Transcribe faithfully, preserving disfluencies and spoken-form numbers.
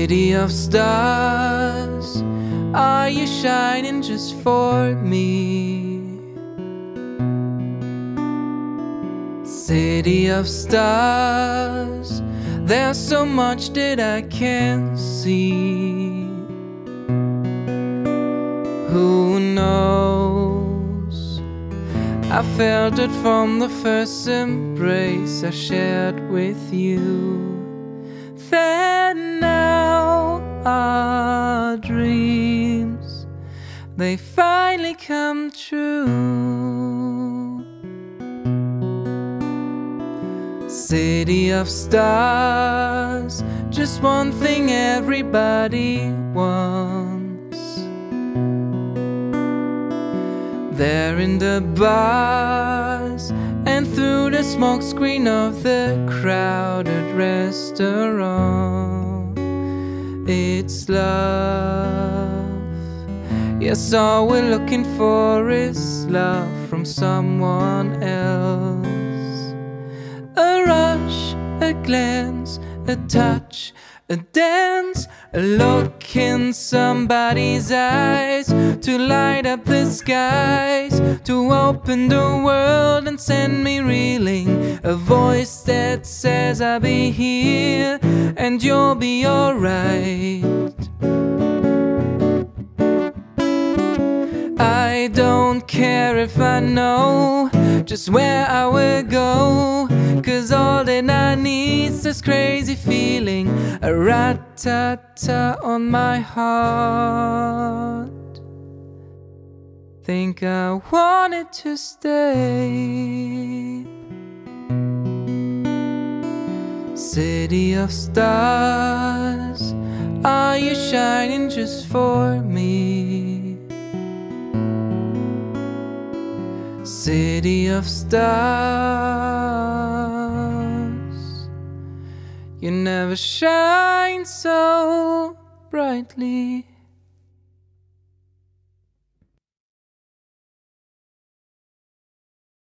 City of stars, are you shining just for me? City of stars, there's so much that I can't see. Who knows? I felt it from the first embrace I shared with you. Then now our dreams, they finally come true. City of stars, just one thing everybody wants. There in the bars and through the smoke screen of the crowded restaurant, it's love. Yes, all we're looking for is love from someone else. A rush, a glance, a touch, a dance, a look in somebody's eyes, to light up the skies, to open the world and send me reeling. A voice that says I'll be here and you'll be alright. I don't care if I know just where I will go, 'cause all that I need's this crazy feeling, a rat-ta-ta on my heart. Think I want it to stay. City of stars, are you shining just for me? City of stars, you never shine so brightly.